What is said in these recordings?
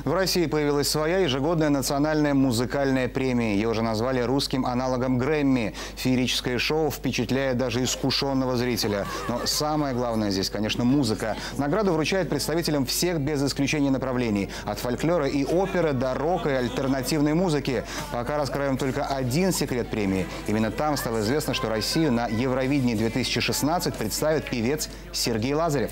В России появилась своя ежегодная национальная музыкальная премия. Ее уже назвали русским аналогом Грэмми. Феерическое шоу впечатляет даже искушенного зрителя. Но самое главное здесь, конечно, музыка. Награду вручают представителям всех без исключения направлений. От фольклора и оперы до рока и альтернативной музыки. Пока раскроем только один секрет премии. Именно там стало известно, что Россию на Евровидении 2016 представит певец Сергей Лазарев.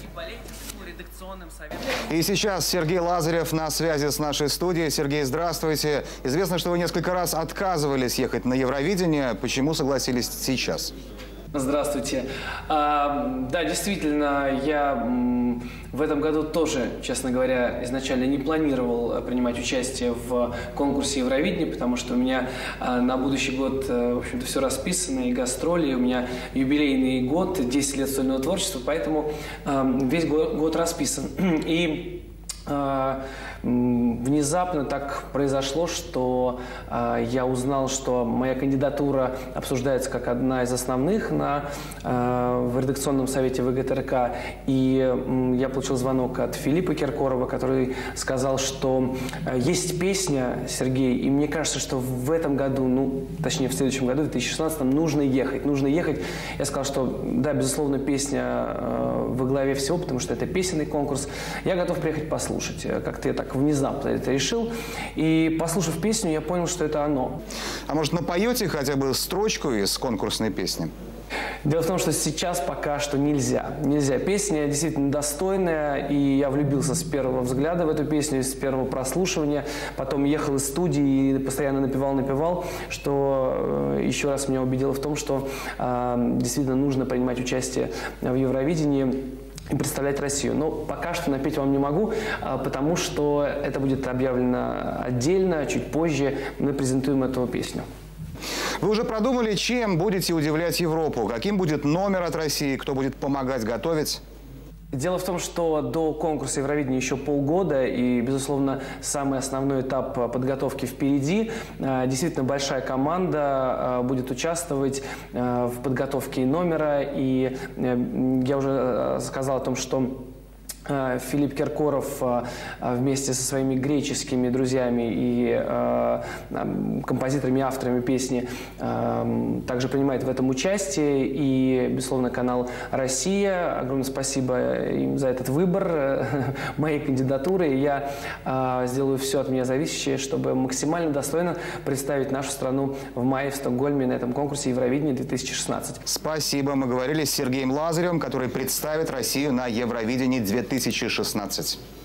И сейчас Сергей Лазарев на связи с нашей студией. Сергей, здравствуйте. Известно, что вы несколько раз отказывались ехать на Евровидение. Почему согласились сейчас? Здравствуйте. Да, действительно, я в этом году тоже, честно говоря, изначально не планировал принимать участие в конкурсе Евровидения, потому что у меня на будущий год, в общем-то, все расписано, и гастроли, у меня юбилейный год, 10 лет сольного творчества, поэтому весь год расписан. И внезапно так произошло, что я узнал, что моя кандидатура обсуждается как одна из основных в редакционном совете ВГТРК. И я получил звонок от Филиппа Киркорова, который сказал, что есть песня, Сергей, и мне кажется, что в этом году, точнее в следующем году, в 2016, нужно ехать. Я сказал, что да, безусловно, песня во главе всего, потому что это песенный конкурс. Я готов приехать послушать. Как-то я так внезапно это решил. И, послушав песню, я понял, что это оно. А может, напоете хотя бы строчку из конкурсной песни? Дело в том, что сейчас пока что нельзя. Нельзя. Песня действительно достойная, и я влюбился с первого взгляда в эту песню, с первого прослушивания. Потом ехал из студии и постоянно напевал, что еще раз меня убедило в том, что действительно нужно принимать участие в Евровидении и представлять Россию. Но пока что напеть вам не могу, потому что это будет объявлено отдельно, чуть позже мы презентуем эту песню. Вы уже продумали, чем будете удивлять Европу? Каким будет номер от России? Кто будет помогать готовить? Дело в том, что до конкурса Евровидения еще полгода, и, безусловно, самый основной этап подготовки впереди. Действительно, большая команда будет участвовать в подготовке номера, и я уже сказал о том, что Филипп Киркоров вместе со своими греческими друзьями и композиторами и авторами песни также принимает в этом участие. И, безусловно, канал «Россия». Огромное спасибо им за этот выбор моей кандидатуры. Я сделаю все от меня зависящее, чтобы максимально достойно представить нашу страну в мае в Стокгольме на этом конкурсе Евровидения 2016. Спасибо. Мы говорили с Сергеем Лазаревым, который представит Россию на Евровидении 2016.